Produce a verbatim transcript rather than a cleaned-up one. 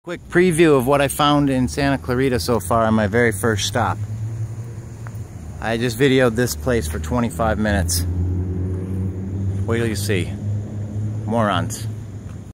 Quick preview of what I found in Santa Clarita so far on my very first stop. I just videoed this place for twenty-five minutes. Wait till you see. Morons.